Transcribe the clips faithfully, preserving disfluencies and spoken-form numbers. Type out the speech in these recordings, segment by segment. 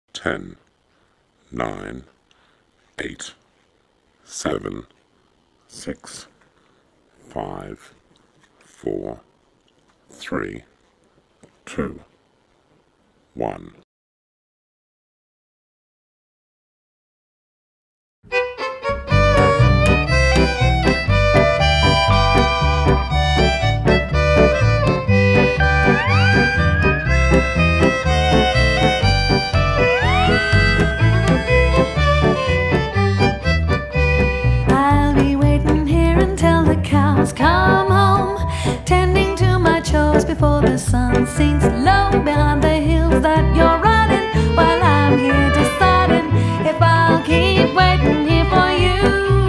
ten, nine, eight, seven, six, five, four, three, two, one. I'll be waiting here until the cows come home, tending to my chores before the sun sinks low behind the hills that you're riding, while I'm here deciding if I'll keep waiting here for you.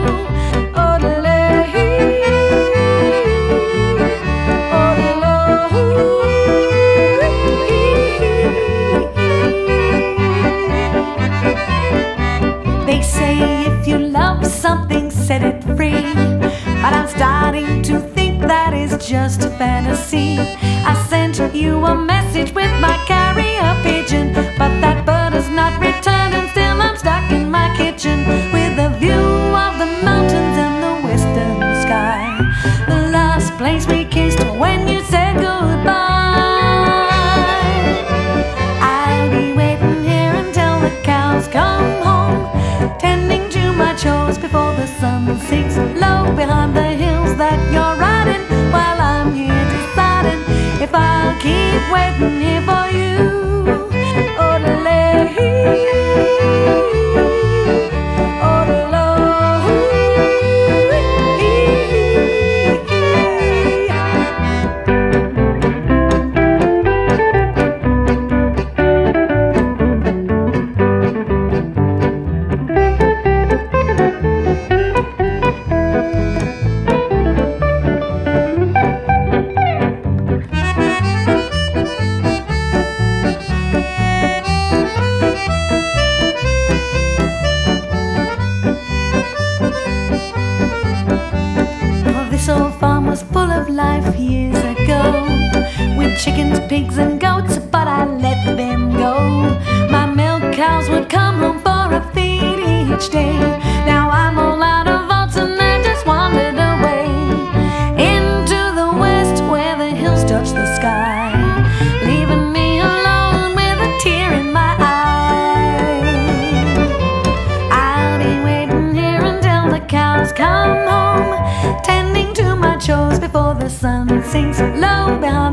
They say if you love something, set it free, but I'm starting to think that is just a fantasy. I sent you a message with my carrier pigeon, but that bird has not returned, and still I'm stuck in my kitchen with a view of the mountains and the western sky, the last place we kissed when you said goodbye. I'll be waiting here until the cows come home, tending to my chores before the sun sinks low behind the hills that you're riding, while I'm here deciding if I'll keep waiting here for you. This old farm was full of life years ago, with chickens, pigs and goats, but I let them go. My milk cows would come home for a feed each day. Now I'm all out of oats and I just wandered away into the west where the hills touch the sky, leaving me alone with a tear in my eye. I'll be waiting here until the cows come home, tending to my chores before the sun sinks low behind